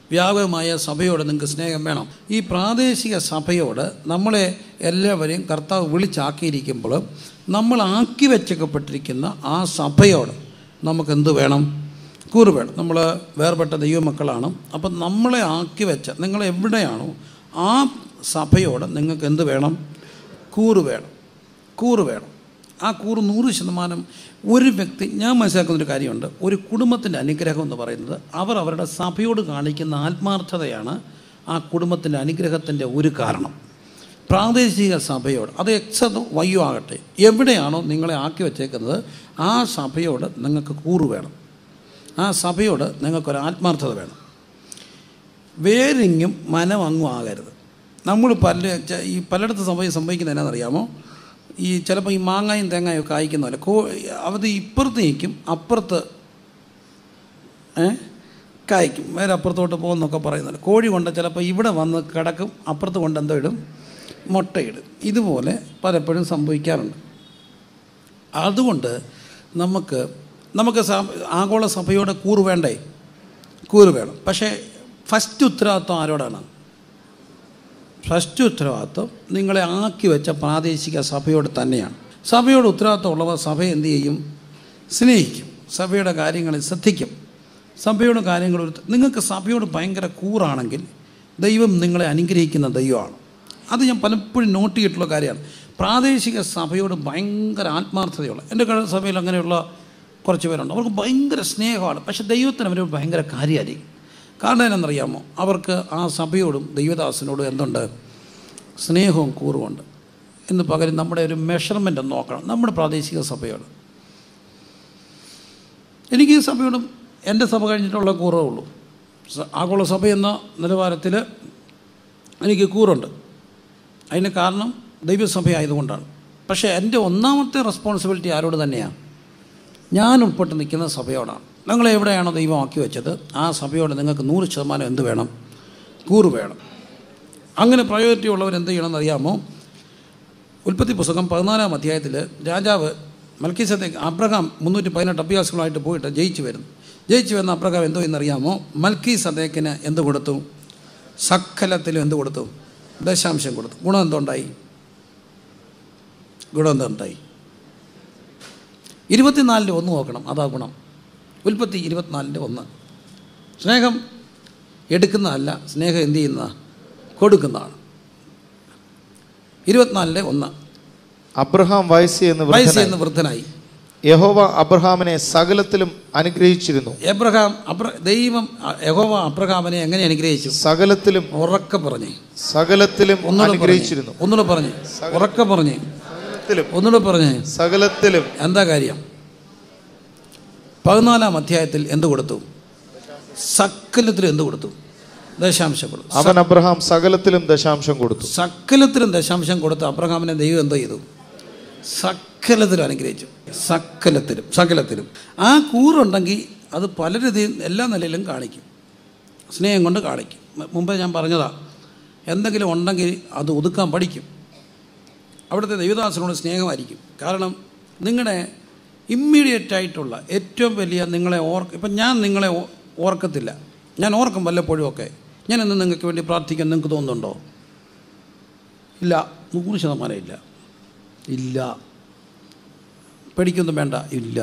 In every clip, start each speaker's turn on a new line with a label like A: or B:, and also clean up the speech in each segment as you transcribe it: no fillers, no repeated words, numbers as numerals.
A: വ്യാപകമായ സഭയോട് നിങ്ങൾക്ക് സ്നേഹം വേണം. ഈ പ്രാദേശിക സഭയോട് നമ്മളെ എല്ലാവരെയും കർത്താവ് വിളിച്ചാക്കിയിരിക്കുമ്പോൾ നമ്മൾ ആക്കി വെച്ചപ്പെട്ടിരിക്കുന്ന ആ സഭയോട് നമുക്കെന്ത് വേണം? കൂറ് വേണം. നമ്മൾ വേർപെട്ട ദൈവമക്കളാണ്. അപ്പം നമ്മളെ ആക്കി വെച്ച നിങ്ങളെവിടെയാണോ ആ സഭയോട് നിങ്ങൾക്ക് എന്ത് വേണം? കൂറ് വേണം. കൂറ് വേണം. ആ കൂറ് 100% ഒരു വ്യക്തി, ഞാൻ മനസ്സിലാക്കുന്നൊരു കാര്യമുണ്ട്, ഒരു കുടുംബത്തിൻ്റെ അനുഗ്രഹം എന്ന് പറയുന്നത് അവരുടെ സഭയോട് കാണിക്കുന്ന ആത്മാർത്ഥതയാണ് ആ കുടുംബത്തിൻ്റെ അനുഗ്രഹത്തിൻ്റെ ഒരു കാരണം. പ്രാദേശിക സഭയോട്, അത് എക്സോ വയ്യോ ആകട്ടെ, എവിടെയാണോ നിങ്ങളെ ആക്കി വച്ചേക്കുന്നത് ആ സഭയോട് നിങ്ങൾക്ക് കൂറ് വേണം. ആ സഭയോട് നിങ്ങൾക്കൊരു ആത്മാർത്ഥത വേണം. വേരിങ്ങും മനമങ്ങും ആകരുത്. നമ്മൾ പലയിടത്ത് സംഭവിക്കുന്നത് എന്നാണെന്നറിയാമോ? ഈ ചിലപ്പോൾ ഈ മാങ്ങായും തേങ്ങായും ഒക്കെ കായ്ക്കുന്നതല്ല, അത് ഇപ്പുറത്ത് നിൽക്കും, അപ്പുറത്ത് കായ്ക്കും, വേറെ അപ്പുറത്തോട്ട് പോകുന്നൊക്കെ പറയുന്നുണ്ട്. കോഴി കൊണ്ട് ചിലപ്പോൾ ഇവിടെ വന്ന് കിടക്കും, അപ്പുറത്ത് കൊണ്ട് എന്തോ ഇടും, മുട്ടയിടും. ഇതുപോലെ പലപ്പോഴും സംഭവിക്കാറുണ്ട്. അതുകൊണ്ട് നമുക്ക് ആഗോള സഭയോടെ കൂറ് വേണ്ടേ? കൂറ് വേണം. പക്ഷേ ഫസ്റ്റ് ഉത്തരവാദിത്വം ആരോടാണ്? ഫസ്റ്റ് ഉത്തരവാദിത്വം നിങ്ങളെ ആക്കി വെച്ച പ്രാദേശിക സഭയോട് തന്നെയാണ്. സഭയോട് ഉത്തരവാദിത്വമുള്ളവർ സഭയെ എന്തു ചെയ്യും? സ്നേഹിക്കും. സഭയുടെ കാര്യങ്ങളിൽ ശ്രദ്ധിക്കും. സഭയുടെ കാര്യങ്ങൾ നിങ്ങൾക്ക് സഭയോട് ഭയങ്കര കൂറാണെങ്കിൽ ദൈവം നിങ്ങളെ അനുഗ്രഹിക്കുന്ന ദൈവമാണ്. അത് ഞാൻ പലപ്പോഴും നോട്ട് ചെയ്തിട്ടുള്ള കാര്യമാണ്. പ്രാദേശിക സഭയോട് ഭയങ്കര ആത്മാർത്ഥതയുള്ള, എൻ്റെ സഭയിൽ അങ്ങനെയുള്ള കുറച്ച് പേരുണ്ട്. അവർക്ക് ഭയങ്കര സ്നേഹമാണ്. പക്ഷേ ദൈവത്തിന് അവർ ഭയങ്കര കാര്യമായിരിക്കും. കാരണം എന്നറിയാമോ? അവർക്ക് ആ സഭയോടും ദൈവദാസനോടും എന്തുണ്ട്? സ്നേഹവും കൂറുമുണ്ട്. എന്ന് പകരം നമ്മുടെ ഒരു മെഷർമെൻ്റ് ഒന്ന് നോക്കണം. നമ്മുടെ പ്രാദേശിക സഭയോട് എനിക്ക് ഈ സഭയോടും എൻ്റെ സഭ കഴിഞ്ഞിട്ടുള്ള കൂറേ ഉള്ളൂ. ആഗോള സഭ എന്ന നിലവാരത്തിൽ എനിക്ക് കൂറുണ്ട്. അതിന് കാരണം ദൈവസഭ ആയതുകൊണ്ടാണ്. പക്ഷേ എൻ്റെ ഒന്നാമത്തെ റെസ്പോൺസിബിലിറ്റി ആരോട് തന്നെയാണ്? ഞാൻ ഉൾപ്പെട്ട് നിൽക്കുന്ന സഭയോടാണ്. നിങ്ങൾ എവിടെയാണോ ദൈവം ആക്കി വെച്ചത് ആ സഭയോട് നിങ്ങൾക്ക് 100% എന്ത് വേണം? കൂറ് വേണം. അങ്ങനെ പ്രയോറിറ്റി ഉള്ളവർ എന്ത് ചെയ്യണമെന്ന് അറിയാമോ? ഉൽപ്പത്തി പുസ്തകം 14-ാം അധ്യായത്തിൽ രാജാവ് മൽക്കീസദേക്ക് അബ്രഹാം 318 അഭ്യാസികളായിട്ട് പോയിട്ട് ജയിച്ചു വരുന്ന അബ്രഹാം എന്തോ എന്നറിയാമോ? മൽക്കീസദേക്കിന് എന്ത് കൊടുത്തു? സകലത്തിലും എന്ത് കൊടുത്തു? ദശാംശം കൊടുത്തു. ഗുണം എന്തുണ്ടായി? 24-1 നോക്കണം. അതാ ഗുണം. ഉൽപ്പത്തി 24-1. സ്നേഹം എടുക്കുന്നതല്ല, സ്നേഹം എന്ത് ചെയ്യുന്നതാണ്? കൊടുക്കുന്നതാണ്. 24-1.
B: അബ്രഹാം വയസ്സ് എന്ന് വൃദ്ധനായി. യഹോവ അബ്രഹാമിനെ സകലത്തിലും അനുഗ്രഹിച്ചിരുന്നു.
A: യഹോവ അബ്രഹാമിനെ എങ്ങനെ അനുഗ്രഹിച്ചു?
B: സകലത്തിലും.
A: ഉറക്കെ പറഞ്ഞേ.
B: സകലത്തിലും അനുഗ്രഹിച്ചിരുന്നു.
A: ഒന്നുകൂടെ പറഞ്ഞേ. ഉറക്കെ പറഞ്ഞേ. ഒന്നുകൂടെ പറഞ്ഞേ.
B: സകലത്തിലും.
A: എന്താ കാര്യം? 14-ാം അധ്യായത്തിൽ എന്ത് കൊടുത്തു? സകലത്തിലും എന്ത് കൊടുത്തു? ദശാംശം കൊടുത്തു.
B: അവൻ അബ്രഹാം സകലത്തിലും ദശാംശം കൊടുത്തു.
A: സകലത്തിലും ദശാംശം കൊടുത്ത് അബ്രഹാമിനെ ദൈവം എന്തോ ചെയ്തു? സകലത്തിലും അനുഗ്രഹിച്ചു. സകലത്തിലും ആ കൂറുണ്ടെങ്കിൽ അത് പല രീതിയിൽ എല്ലാ നിലയിലും കാണിക്കും. സ്നേഹം കൊണ്ട് കാണിക്കും. മുമ്പേ ഞാൻ പറഞ്ഞതാ, എന്തെങ്കിലും ഉണ്ടെങ്കിൽ അത് ഒതുക്കാൻ പഠിക്കും. അവിടുത്തെ ദൈവദാസനോട് സ്നേഹമായിരിക്കും. കാരണം നിങ്ങളുടെ ഇമ്മീഡിയറ്റായിട്ടുള്ള ഏറ്റവും വലിയ നിങ്ങളെ ഇപ്പം ഞാൻ നിങ്ങളെ ഓർക്കത്തില്ല. ഞാൻ ഓർക്കും വല്ലപ്പോഴും ഒക്കെ. ഞാൻ ഇന്ന് നിങ്ങൾക്ക് വേണ്ടി പ്രാർത്ഥിക്കാൻ നിങ്ങൾക്ക് തോന്നുന്നുണ്ടോ? ഇല്ല. 100% ഇല്ല. പേടിക്കൊന്നും വേണ്ട. ഇല്ല.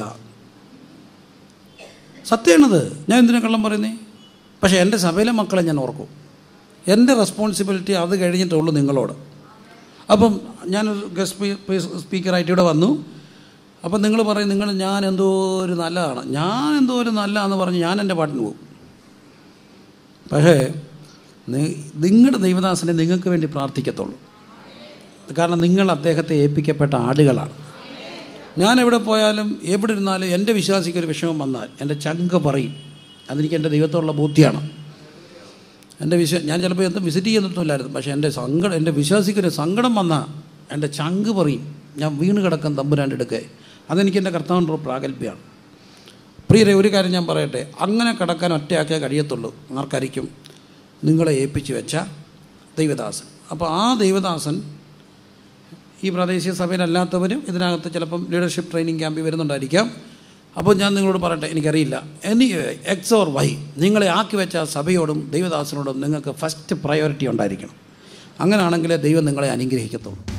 A: സത്യമാണത്. ഞാൻ എന്തിനാ കള്ളം പറയുന്നേ? പക്ഷേ എൻ്റെ സഭയിലെ മക്കളെ ഞാൻ ഓർക്കും. എൻ്റെ റെസ്പോൺസിബിലിറ്റി അത് കഴിഞ്ഞിട്ടുള്ളൂ നിങ്ങളോട്. അപ്പം ഞാനൊരു ഗസ്റ്റ് സ്പീക്കറായിട്ട് ഇവിടെ വന്നു. അപ്പം നിങ്ങൾ പറയും ഞാൻ എന്തോ ഒരു നല്ലതാണെന്ന് പറഞ്ഞ് ഞാൻ എൻ്റെ പാട്ടിന് പോകും. പക്ഷേ നിങ്ങളുടെ ദൈവദാസനെ നിങ്ങൾക്ക് വേണ്ടി പ്രാർത്ഥിക്കത്തുള്ളൂ. കാരണം നിങ്ങൾ അദ്ദേഹത്തെ ഏൽപ്പിക്കപ്പെട്ട ആടുകളാണ്. ഞാൻ എവിടെ പോയാലും എവിടെ ഇരുന്നാലും എൻ്റെ വിശ്വാസിക്കൊരു വിഷമം വന്നാൽ എൻ്റെ ചങ്ക് പറയും. അതെനിക്ക് എൻ്റെ ദൈവത്തോടുള്ള ബോധ്യമാണ്. ഞാൻ ചിലപ്പോൾ എന്തും വിസിറ്റ് ചെയ്യുന്നില്ലായിരുന്നു. പക്ഷേ എൻ്റെ വിശ്വാസിക്കൊരു സങ്കടം വന്നാൽ എൻ്റെ ചങ്ക് പറയും. ഞാൻ വീണ് കിടക്കാൻ തമ്പുരാൻ്റെ അടുക്കെ. അതെനിക്ക് എൻ്റെ കർത്താവിൻ്റെ പ്രാഗൽഭ്യമാണ്. പ്രിയരെ, ഒരു കാര്യം ഞാൻ പറയട്ടെ. അങ്ങനെ കിടക്കാൻ ഒറ്റയാക്കേ കഴിയത്തുള്ളൂ. ആർക്കായിരിക്കും? നിങ്ങളെ ഏൽപ്പിച്ച് വെച്ച ദൈവദാസൻ. അപ്പോൾ ആ ദൈവദാസൻ ഈ പ്രാദേശിക സഭയിലല്ലാത്തവരും ഇതിനകത്ത് ചിലപ്പം ലീഡർഷിപ്പ് ട്രെയിനിങ് ക്യാമ്പിൽ വരുന്നുണ്ടായിരിക്കാം. അപ്പോൾ ഞാൻ നിങ്ങളോട് പറയട്ടെ, എനിക്കറിയില്ല, എനി എക്സ് ഓർ വൈ, നിങ്ങളെ ആക്കി വെച്ച സഭയോടും ദൈവദാസനോടും നിങ്ങൾക്ക് ഫസ്റ്റ് പ്രയോറിറ്റി ഉണ്ടായിരിക്കണം. അങ്ങനെയാണെങ്കിലേ ദൈവം നിങ്ങളെ അനുഗ്രഹിക്കത്തുള്ളൂ.